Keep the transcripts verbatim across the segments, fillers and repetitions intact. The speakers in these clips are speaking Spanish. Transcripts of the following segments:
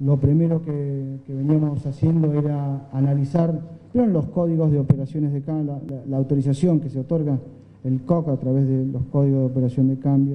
lo primero que, que veníamos haciendo era analizar primero los códigos de operaciones de cambio, la, la, la autorización que se otorga el C O C a través de los códigos de operación de cambio.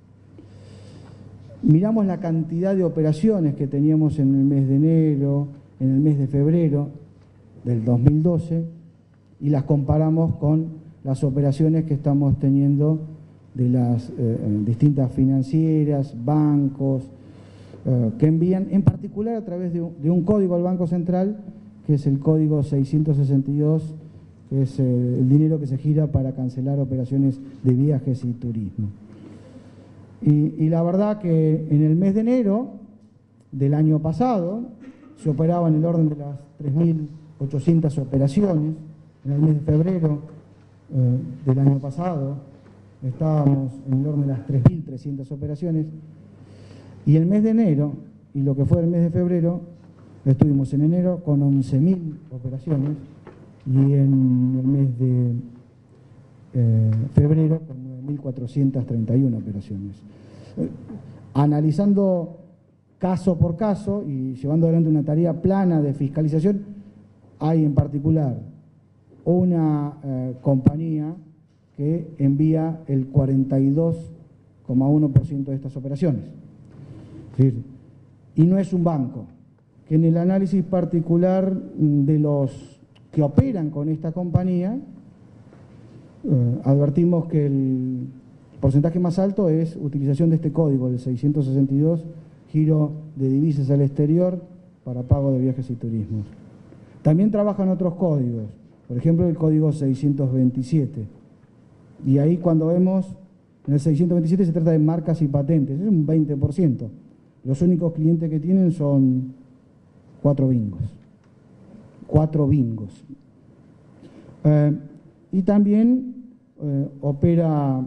Miramos la cantidad de operaciones que teníamos en el mes de enero, en el mes de febrero del dos mil doce y las comparamos con las operaciones que estamos teniendo de las eh, distintas financieras, bancos, eh, que envían en particular a través de un, de un código al Banco Central, que es el código seiscientos sesenta y dos, que es eh, el dinero que se gira para cancelar operaciones de viajes y turismo. Y, y la verdad que en el mes de enero del año pasado se operaba en el orden de las tres mil ochocientas operaciones. En el mes de febrero eh, del año pasado estábamos en el orden de las tres mil trescientas operaciones. Y el mes de enero, y lo que fue el mes de febrero, estuvimos en enero con once mil operaciones y en el mes de eh, febrero con nueve mil cuatrocientas treinta y una operaciones. Eh, analizando caso por caso y llevando adelante una tarea plana de fiscalización, hay en particular una eh, compañía que envía el cuarenta y dos coma uno por ciento de estas operaciones. Es decir, y no es un banco, que en el análisis particular de los que operan con esta compañía, eh, advertimos que el porcentaje más alto es utilización de este código, el seiscientos sesenta y dos, giro de divisas al exterior para pago de viajes y turismos. También trabajan otros códigos, por ejemplo el código seiscientos veintisiete, y ahí cuando vemos, en el seiscientos veintisiete se trata de marcas y patentes, es un veinte por ciento. Los únicos clientes que tienen son cuatro bingos. Cuatro bingos. Eh, y también eh, opera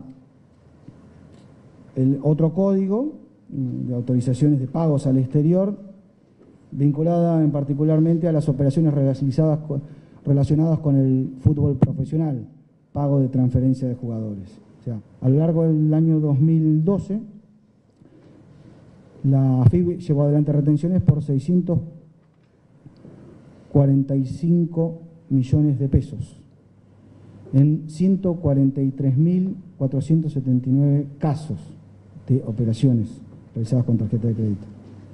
el otro código de autorizaciones de pagos al exterior, vinculada en particularmente a las operaciones relacionadas con, relacionadas con el fútbol profesional, pago de transferencia de jugadores. O sea, a lo largo del año dos mil doce, la A F I B llevó adelante retenciones por seiscientos cuarenta y cinco millones de pesos en ciento cuarenta y tres mil cuatrocientos setenta y nueve casos de operaciones realizadas con tarjeta de crédito.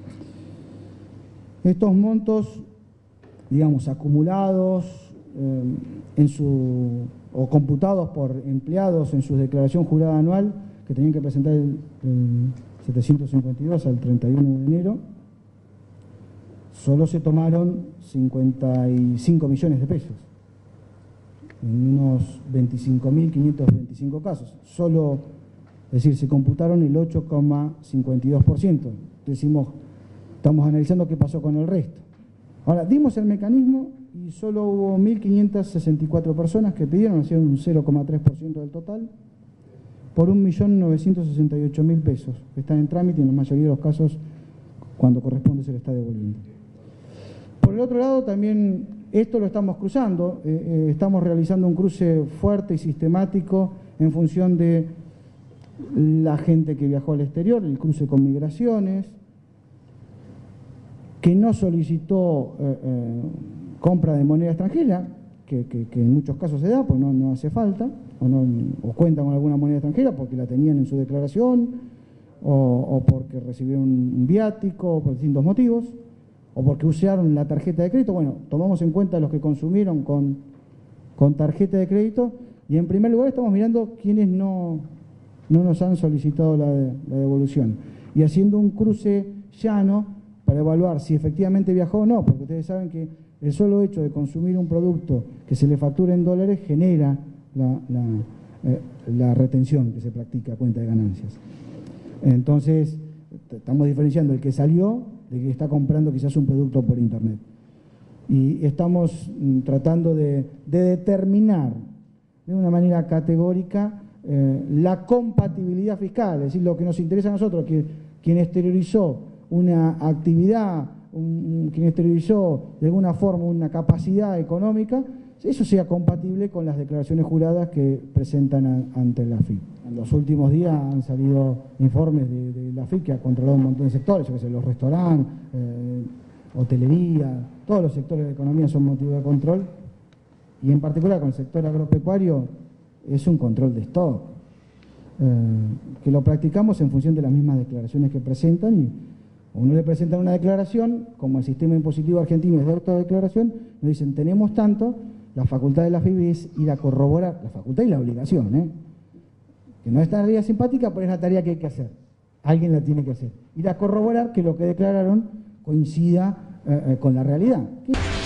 Estos montos, digamos, acumulados eh, en su, o computados por empleados en su declaración jurada anual, que tenían que presentar el, el setecientos cincuenta y dos al treinta y uno de enero, solo se tomaron cincuenta y cinco millones de pesos, en unos veinticinco mil quinientos veinticinco casos. Solo, es decir, se computaron el ocho coma cincuenta y dos por ciento. Decimos, estamos analizando qué pasó con el resto. Ahora, dimos el mecanismo y solo hubo mil quinientas sesenta y cuatro personas que pidieron, hicieron un cero coma tres por ciento del total, por un millón novecientos sesenta y ocho mil pesos, que están en trámite y en la mayoría de los casos, cuando corresponde, se le está devolviendo. Por el otro lado, también esto lo estamos cruzando, eh, eh, estamos realizando un cruce fuerte y sistemático en función de la gente que viajó al exterior, el cruce con migraciones, que no solicitó eh, eh, compra de moneda extranjera, que, que, que en muchos casos se da, pues no, no hace falta, o, no, o cuentan con alguna moneda extranjera porque la tenían en su declaración, o, o porque recibieron un viático, por distintos motivos, o porque usaron la tarjeta de crédito. Bueno, tomamos en cuenta los que consumieron con, con tarjeta de crédito, y en primer lugar estamos mirando quienes no, no nos han solicitado la, la devolución, y haciendo un cruce llano para evaluar si efectivamente viajó o no, porque ustedes saben que el solo hecho de consumir un producto que se le factura en dólares genera la, la, eh, la retención que se practica a cuenta de ganancias. Entonces, estamos diferenciando el que salió de que está comprando quizás un producto por internet. Y estamos mm, tratando de, de determinar de una manera categórica eh, la compatibilidad fiscal, es decir, lo que nos interesa a nosotros, que quien exteriorizó una actividad, un, quien exteriorizó de alguna forma una capacidad económica, eso sea compatible con las declaraciones juradas que presentan a, ante la A F I. En los últimos días han salido informes de, de la A F I que ha controlado un montón de sectores, yo que sé, los restaurantes, eh, hotelería, todos los sectores de economía son motivo de control, y en particular con el sector agropecuario es un control de stock, eh, que lo practicamos en función de las mismas declaraciones que presentan, y uno le presentan una declaración, como el sistema impositivo argentino es de autodeclaración, nos dicen tenemos tanto, la facultad de la F I B es ir a corroborar, la facultad y la obligación, ¿eh? que no es tarea simpática, pero es la tarea que hay que hacer, alguien la tiene que hacer, ir a corroborar que lo que declararon coincida eh, eh, con la realidad. ¿Qué?